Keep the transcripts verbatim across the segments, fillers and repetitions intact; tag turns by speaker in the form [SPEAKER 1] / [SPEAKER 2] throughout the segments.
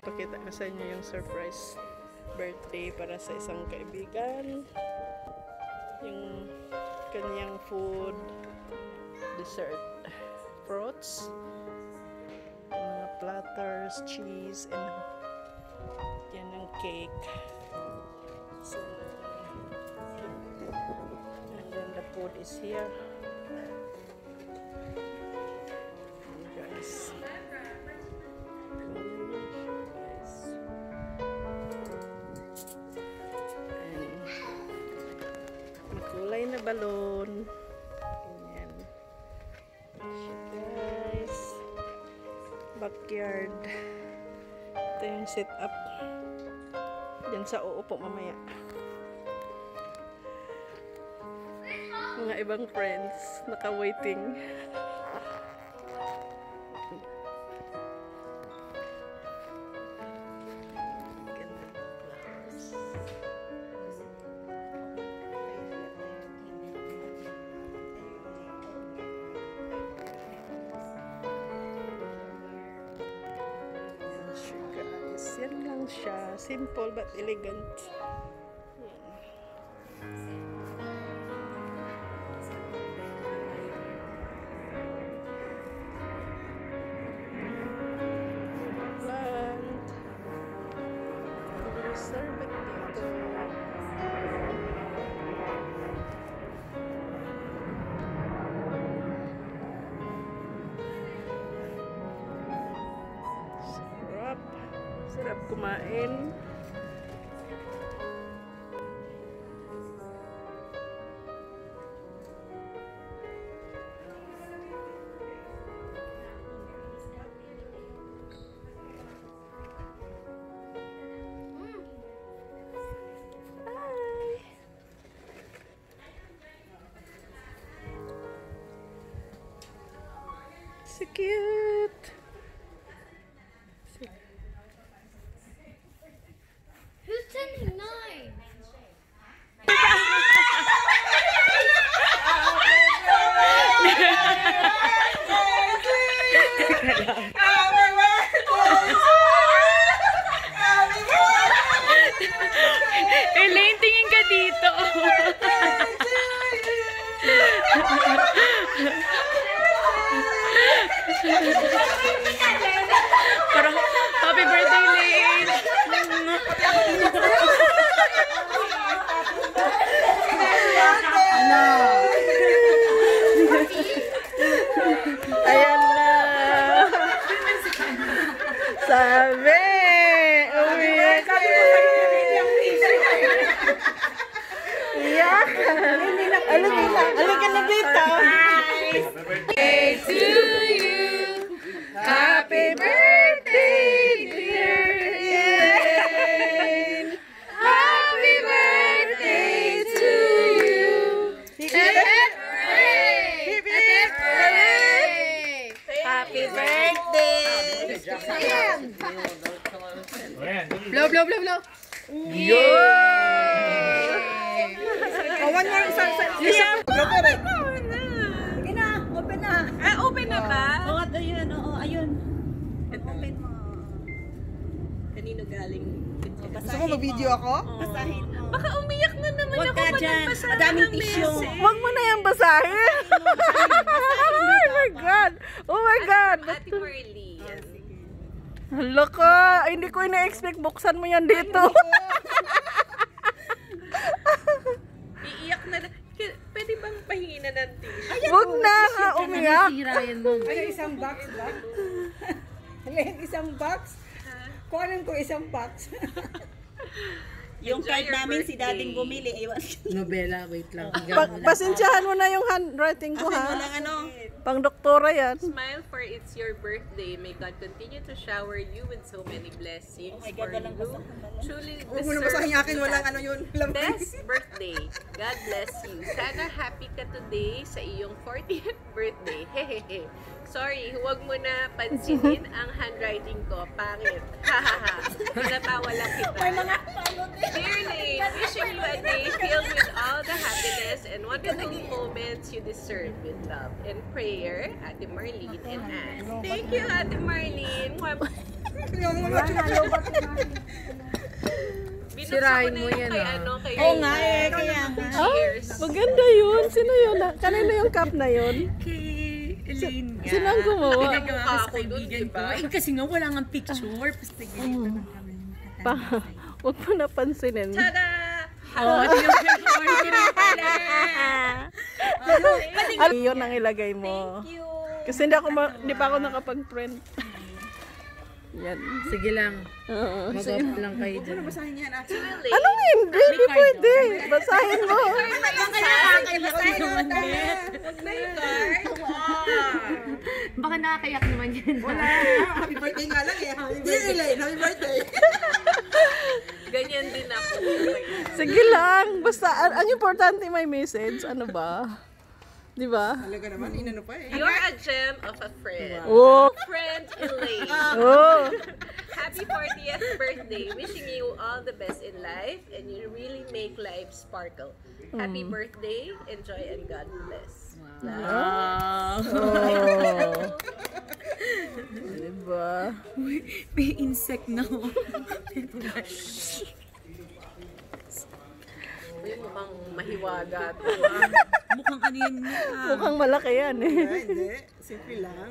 [SPEAKER 1] ipakita ko sa inyo yung surprise birthday para sa isang kaibigan. Yung kanyang food, dessert, fruits, mga platters, cheese, and yan ang cake. So, and then the food is here. And guys, kulay na balon. Ganyan. Guys. Backyard. Ito yung setup. Diyan sa uupo mamaya. Mga ibang friends naka-waiting. Yan lang siya. Simple but elegant. Plant. Reserve it dito. Sarap kumain. Hi. So cute.
[SPEAKER 2] Who's turning nine?
[SPEAKER 3] Elaine, tingin ka dito. Parang happy birthday, Elaine.
[SPEAKER 1] Ayan na. Sabi. Umiyak. Iyak. Alin na. Alin ka na dito.
[SPEAKER 3] Birthday to you.
[SPEAKER 1] Happy birthday, dear Elaine.
[SPEAKER 3] Happy birthday to you.
[SPEAKER 1] Hip, hip, hip, hooray. Happy birthday.
[SPEAKER 3] Blow, blow, blow, blow.
[SPEAKER 1] Yo! Oh, one more. Isa, isa. Isa.
[SPEAKER 4] Sige na, open na.
[SPEAKER 3] Ah, open na ba?
[SPEAKER 4] Oo, ayun, oo, ayun. Open mo. Kanino galing?
[SPEAKER 1] Gusto mo mag-video ako?
[SPEAKER 4] Basahin mo.
[SPEAKER 3] Baka umiyak na naman
[SPEAKER 4] Huwag
[SPEAKER 3] ako
[SPEAKER 4] ka
[SPEAKER 3] pag
[SPEAKER 4] dyan.
[SPEAKER 3] nagbasa
[SPEAKER 4] Madaming
[SPEAKER 3] ng
[SPEAKER 4] tissue.
[SPEAKER 3] message.
[SPEAKER 1] Huwag mo na yung basahin. Oh my God. Oh my God.
[SPEAKER 3] Ate Marley.
[SPEAKER 1] Hala ka. Ay, hindi ko ina-expect. Buksan mo yan dito.
[SPEAKER 3] Iiyak na. K- Pwede bang pahingi na ng tissue?
[SPEAKER 1] Huwag na nga umiyak.
[SPEAKER 4] Ay, isang box ba? Alin, isang box? Kuhanin ko isang box. Yung
[SPEAKER 3] Enjoy
[SPEAKER 4] card
[SPEAKER 3] your
[SPEAKER 4] namin si
[SPEAKER 3] birthday.
[SPEAKER 4] dading bumili. Iwan.
[SPEAKER 5] Nobela, wait lang.
[SPEAKER 1] Pa pasensyahan mo na yung handwriting ko,
[SPEAKER 4] Kasi
[SPEAKER 1] ha?
[SPEAKER 4] walang ano.
[SPEAKER 1] Pang doktora yan.
[SPEAKER 3] Smile for it's your birthday. May God continue to shower you with so many blessings
[SPEAKER 4] Oh my
[SPEAKER 3] for
[SPEAKER 4] God, walang
[SPEAKER 3] you.
[SPEAKER 4] basahan pala.
[SPEAKER 3] Truly
[SPEAKER 6] Huwag mo na basahin yung akin, walang ano yun.
[SPEAKER 3] Best birthday. God bless you. Sana happy ka today sa iyong fortieth birthday. Hehehe. Sorry, huwag mo na pansinin ang handwriting ko. Pangit. Hahaha. Pinatawa lang kita. Dear Lane, wishing you a day filled with all the happiness and wonderful moments you deserve with love and prayer, Ate Marlene and Anne. Thank you, Ate Marlene.
[SPEAKER 6] Yung mga
[SPEAKER 5] Wala na, lobat na natin.
[SPEAKER 3] Binuksan
[SPEAKER 7] Sirain
[SPEAKER 3] ko na
[SPEAKER 7] mo
[SPEAKER 3] yun
[SPEAKER 7] yan,
[SPEAKER 3] kay
[SPEAKER 7] ah.
[SPEAKER 3] ano, kay
[SPEAKER 4] Oo nga eh, kaya nga.
[SPEAKER 3] Cheers.
[SPEAKER 1] Maganda yun. Sino yun? ah? Kanino yung cup na yun?
[SPEAKER 4] Kay Elaine nga.
[SPEAKER 1] Sino ang gumawa?
[SPEAKER 4] Pinagawa ko sa
[SPEAKER 3] Ako dun,
[SPEAKER 4] kaibigan ko.
[SPEAKER 3] diba?
[SPEAKER 4] Eh, kasi nga wala nga picture. Basta ganito lang kami.
[SPEAKER 1] Pa, huwag mo napansinin.
[SPEAKER 3] Tada!
[SPEAKER 4] Oo, ito yung order pala.
[SPEAKER 1] Ano yun ang ilagay mo? Kasi hindi ako ma- hindi pa ako nakapag-print. Yan.
[SPEAKER 7] Sige lang.
[SPEAKER 1] Oo.
[SPEAKER 7] Mag-off lang kayo dyan.
[SPEAKER 6] basahin yan, ate.
[SPEAKER 1] Anong hindi? Hindi pwede. Basahin mo.
[SPEAKER 4] Basahin naman net.
[SPEAKER 3] May card?
[SPEAKER 5] Baka nakakayak naman yan.
[SPEAKER 6] Happy birthday nga lang eh. Hindi, Elaine. Happy birthday.
[SPEAKER 3] Ganyan din ako.
[SPEAKER 1] Sige lang. Basta, ang, ang importante may message. Ano ba? Di ba?
[SPEAKER 6] Talaga naman, inano pa eh.
[SPEAKER 3] You're a gem of a friend.
[SPEAKER 1] Oh.
[SPEAKER 3] Friend Elaine.
[SPEAKER 1] Oh.
[SPEAKER 3] Happy fortieth birthday. Wishing you all the best in life and you really make life sparkle. Happy birthday. Enjoy and God bless.
[SPEAKER 4] Wow.
[SPEAKER 1] Oh. Diba?
[SPEAKER 4] May insect na ako.
[SPEAKER 3] Uy, mukhang mahiwaga to.
[SPEAKER 4] Mukhang ano yun na.
[SPEAKER 1] Mukhang malaki yan eh.
[SPEAKER 6] Ah, hindi. Simple lang.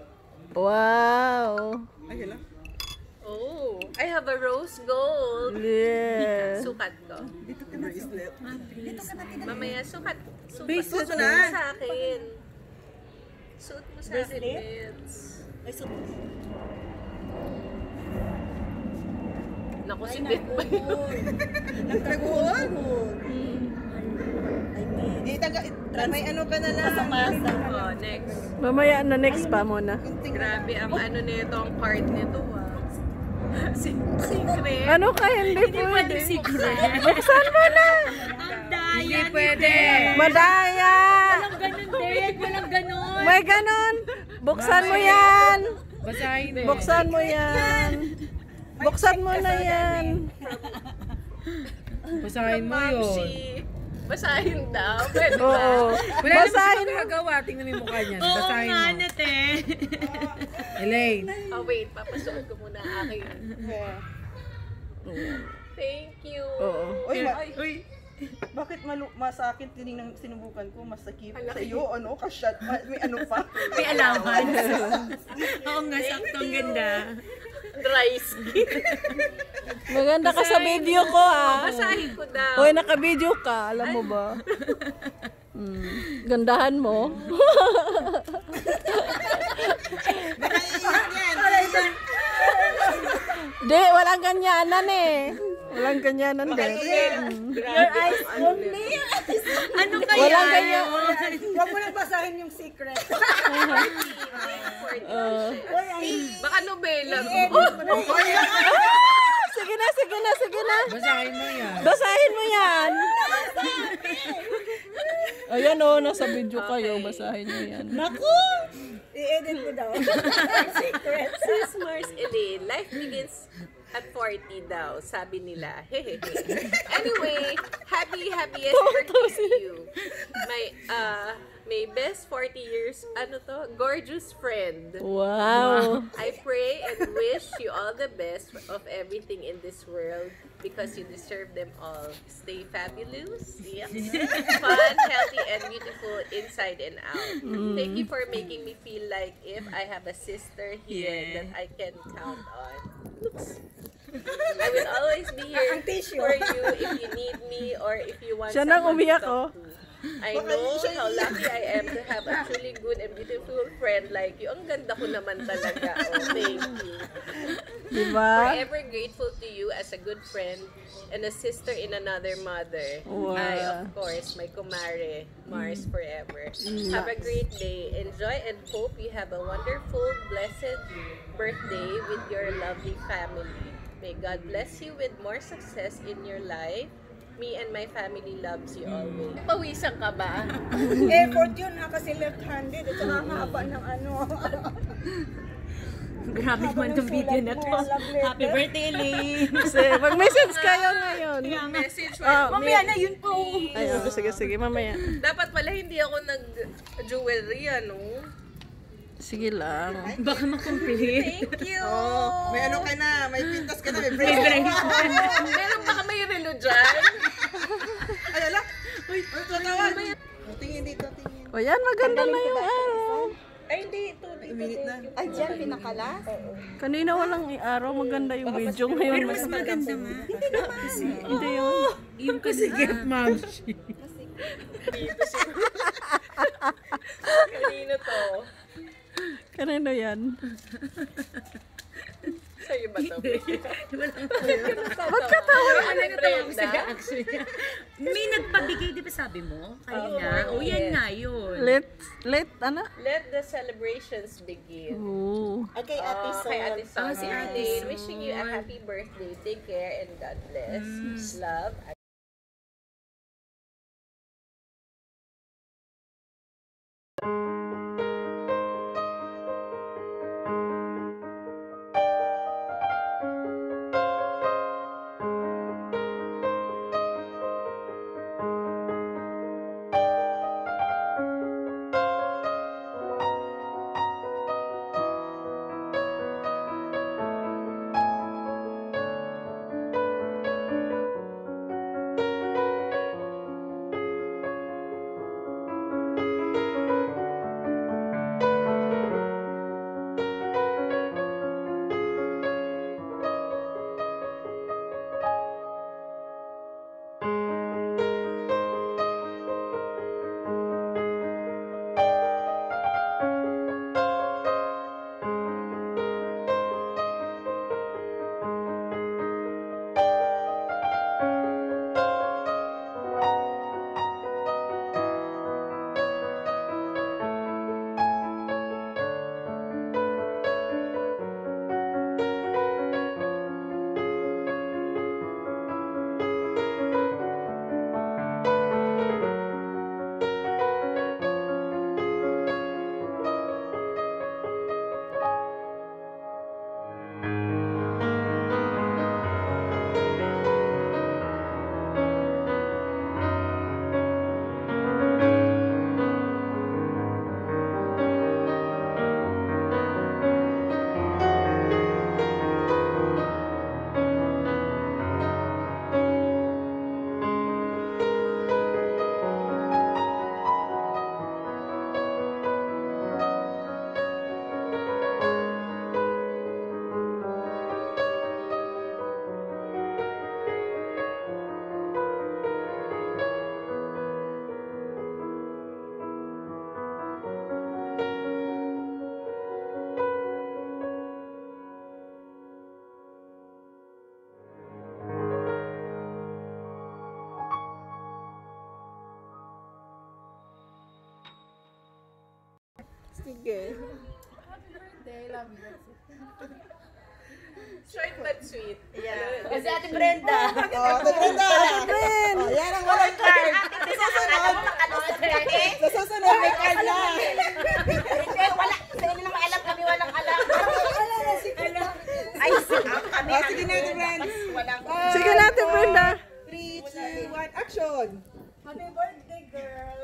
[SPEAKER 1] Wow.
[SPEAKER 6] Ay, lang.
[SPEAKER 3] Oh, I have a rose gold.
[SPEAKER 1] Yeah.
[SPEAKER 3] Sukat ko.
[SPEAKER 6] Bracelet.
[SPEAKER 3] Mamaya, sukat. Sukat
[SPEAKER 6] Bracelet
[SPEAKER 3] suot
[SPEAKER 6] na.
[SPEAKER 3] mo sa akin. Suot mo sa akin, Vince. Naku, si Bit ba yun?
[SPEAKER 6] Nagtaguhon? Eh, taga, may ano ka na lang.
[SPEAKER 3] Oh, next.
[SPEAKER 1] Mamaya na next pa muna.
[SPEAKER 3] Grabe ang ano nito, ang card nito ah. Si Secret.
[SPEAKER 1] Ano ka? Hindi pwede.
[SPEAKER 4] Secret.
[SPEAKER 1] Buksan mo na.
[SPEAKER 4] Ang daya.
[SPEAKER 7] Hindi pwede.
[SPEAKER 1] Madaya.
[SPEAKER 4] Walang ganun din. Walang ganun.
[SPEAKER 1] May ganon. Buksan mo yan.
[SPEAKER 7] Basahin mo.
[SPEAKER 1] Buksan mo yan. Buksan mo na yan.
[SPEAKER 7] Basahin mo yun.
[SPEAKER 3] Mamsi. Basahin daw. Pwede ba?
[SPEAKER 1] Oo.
[SPEAKER 7] Wala naman
[SPEAKER 1] Basahin
[SPEAKER 7] siya
[SPEAKER 1] mo.
[SPEAKER 7] magagawa. Tingnan mo yung mukha niyan.
[SPEAKER 4] Oo
[SPEAKER 7] Basahin
[SPEAKER 4] nga,
[SPEAKER 7] mo.
[SPEAKER 4] nate.
[SPEAKER 7] Elaine.
[SPEAKER 3] Oh, wait. Papasuot ko muna ang aking. Thank you.
[SPEAKER 1] Oo.
[SPEAKER 6] Uy, ma- uy. Bakit malu masakit tinignan sinubukan ko mas sakit sa iyo ano kasyat ma- may ano pa
[SPEAKER 4] May alaman. Oo nga, sakto. Ang ganda.
[SPEAKER 3] Dry skin.
[SPEAKER 1] Maganda ka sa video ko ah.
[SPEAKER 3] Basahin ko daw.
[SPEAKER 1] Hoy, naka-video ka. Alam mo ba? Mm. Gandahan mo. Di, walang ganyanan eh. Walang ganyanan din.
[SPEAKER 3] Your eyes only.
[SPEAKER 4] Ano kaya
[SPEAKER 1] Walang ganyan.
[SPEAKER 5] Huwag mo nang basahin yung secret.
[SPEAKER 3] Baka nobela mo.
[SPEAKER 1] Sige na, sige na, sige na.
[SPEAKER 7] Basahin mo yan.
[SPEAKER 1] Basahin mo yan. Ayan o, nasa video kayo. Basahin nyo yan.
[SPEAKER 5] I-edit ko daw.
[SPEAKER 3] Sis Mars Elaine, life begins at forty daw, sabi nila. Hehehe. Anyway, happy, happiest birthday to you. My, uh, may best forty years, ano to, gorgeous friend.
[SPEAKER 1] Wow.
[SPEAKER 3] I pray and wish you all the best of everything in this world because you deserve them all. Stay fabulous, yeah. Fun, healthy, and beautiful inside and out. Thank you for making me feel like if I have a sister here
[SPEAKER 4] Yeah.
[SPEAKER 3] that I can count on. Oops. I will always be here for you if you need me or if you want
[SPEAKER 1] Siya nang
[SPEAKER 3] someone to
[SPEAKER 1] umiyak,
[SPEAKER 3] talk
[SPEAKER 1] oh.
[SPEAKER 3] to. I know how lucky I am to have a truly good and beautiful friend like you. Ang ganda ko naman talaga. Oh, thank you.
[SPEAKER 1] Diba?
[SPEAKER 3] Forever grateful to you as a good friend and a sister in another mother.
[SPEAKER 1] Wow.
[SPEAKER 3] I, of course, my kumare, Mars forever. Have a great day. Enjoy and hope you have a wonderful, blessed birthday with your lovely family. May God bless you with more success in your life. Me and my family loves you always. Pawisan ka ba?
[SPEAKER 5] Effort yun ha, kasi left-handed. At saka ang haba ng ano.
[SPEAKER 4] Grabe naman itong video na to. Happy birthday, Elaine.
[SPEAKER 1] Kasi mag-message kayo ngayon.
[SPEAKER 3] Message
[SPEAKER 1] Ah,
[SPEAKER 4] Mamaya na yun po.
[SPEAKER 1] Ay, oh, sige, sige, mamaya.
[SPEAKER 3] Dapat pala hindi ako nag-jewelry, ano?
[SPEAKER 1] Sige lang.
[SPEAKER 4] Baka makomplete.
[SPEAKER 5] Thank you.
[SPEAKER 6] Oh, may ano ka na, may pintas ka na, may bracelet.
[SPEAKER 3] Meron baka may relo dyan?
[SPEAKER 6] Ay, ala. Uy, tatawag. Tingin dito, tingin.
[SPEAKER 1] O yan, maganda na yung araw.
[SPEAKER 5] Ay, hindi. Ito.
[SPEAKER 6] Minute na.
[SPEAKER 5] Ay, dyan, pinakalas?
[SPEAKER 1] Kanina walang araw, maganda yung video ngayon.
[SPEAKER 4] Pero mas maganda ma. Hindi naman.
[SPEAKER 1] Hindi yun.
[SPEAKER 4] Yung kasi
[SPEAKER 7] Get mom.
[SPEAKER 3] Kanino to?
[SPEAKER 1] Kanino yan?
[SPEAKER 3] Sa'yo ba to?
[SPEAKER 1] Ba't ka tawa?
[SPEAKER 3] Ano yung Brenda?
[SPEAKER 4] May nagpabigay, di ba sabi mo? Kanina. O yan nga yun.
[SPEAKER 1] Let, let, ano?
[SPEAKER 3] Let the celebrations begin.
[SPEAKER 1] Oo.
[SPEAKER 5] Okay, Ate
[SPEAKER 3] Oh,
[SPEAKER 5] Sol.
[SPEAKER 3] kay Ate Sol.
[SPEAKER 4] Oh, si Ate
[SPEAKER 3] Elaine,
[SPEAKER 4] Sol.
[SPEAKER 3] wishing you a happy birthday. Take care and God bless. Love.
[SPEAKER 1] Sige.
[SPEAKER 3] Short but sweet. Yeah.
[SPEAKER 5] Kasi Ate Brenda.
[SPEAKER 6] Oh, Ate Brenda.
[SPEAKER 1] Friend!
[SPEAKER 6] Oh, yan ang walang card. Sa susunod. Sa susunod, may card na.
[SPEAKER 5] Hindi, wala. Sa inyo naman alam kami, walang alam. Ay, kami.
[SPEAKER 6] Oh, sige na, Ate Brenda.
[SPEAKER 5] Walang
[SPEAKER 1] Sige natin, Brenda.
[SPEAKER 6] three, two, one, action.
[SPEAKER 5] Happy birthday, girl.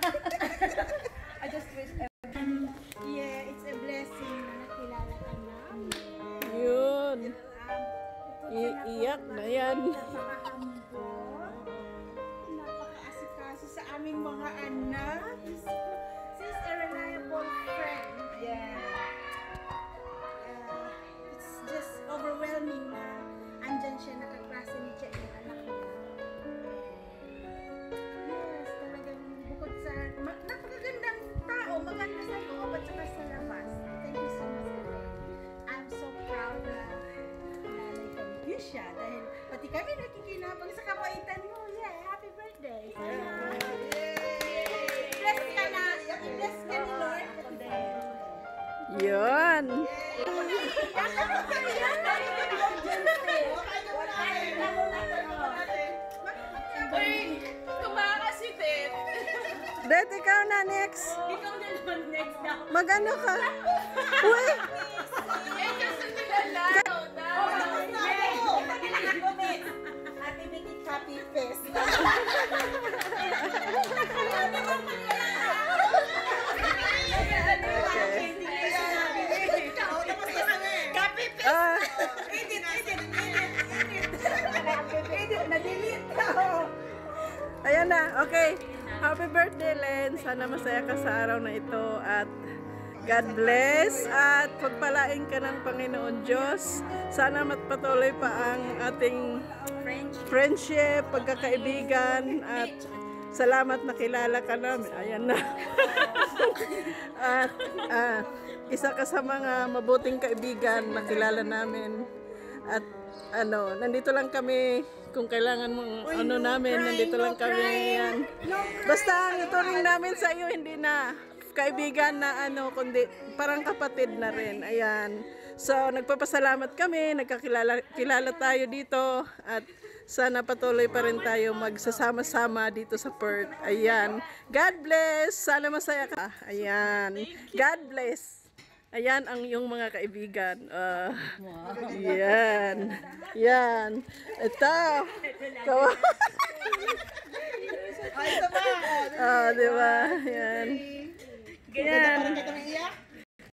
[SPEAKER 5] I just wish everyone. Yeah, it's a blessing na nakilala ka namin.
[SPEAKER 1] Yun.
[SPEAKER 5] Um,
[SPEAKER 1] Iiyak na yan.
[SPEAKER 5] napaka-humble, napaka-asikaso sa aming mga anak. She's a reliable friend. Yeah. Uh, it's just overwhelming na andyan siya, nakaklase ni siya yung anak niya. Yes, talagang bukod sa ma- napakagandang tao, maganda sa loob at saka sa labas. Thank you so much, Elaine. I'm so proud na nanay ka ni Kisha dahil pati kami nakikinabang sa kabaitan mo. Yeah, happy birthday. Sana i-bless ka na, i-bless ka ni Lord.
[SPEAKER 1] Yun.
[SPEAKER 3] Uy, kumaka si Ted.
[SPEAKER 1] Det, ikaw na next.
[SPEAKER 4] Ikaw na naman next na.
[SPEAKER 1] Magano ka? Uy!
[SPEAKER 3] Eh, kasi nila
[SPEAKER 5] Happy Mickey Happy Fest.
[SPEAKER 1] Ayan na. Okay. Happy birthday, Len. Sana masaya ka sa araw na ito at God bless at pagpalain ka ng Panginoon Diyos. Sana matpatuloy pa ang ating friendship, pagkakaibigan at salamat nakilala ka namin. Ayan na. At ah, isa ka sa mga mabuting kaibigan nakilala namin. At ano, nandito lang kami kung kailangan mong ano namin, nandito lang kami. Yan. Basta ang ituring namin sa iyo hindi na kaibigan na ano, kundi parang kapatid na rin. Ayan. So, nagpapasalamat kami, nagkakilala kilala tayo dito at sana patuloy pa rin tayo magsasama-sama dito sa Perth. Ayan. God bless. Sana masaya ka. Ayan. God bless. Ayan ang iyong mga kaibigan. Uh, yan. Yan. Ito. Kawa.
[SPEAKER 6] Ay, sama!
[SPEAKER 1] Ah, di ba? Yan.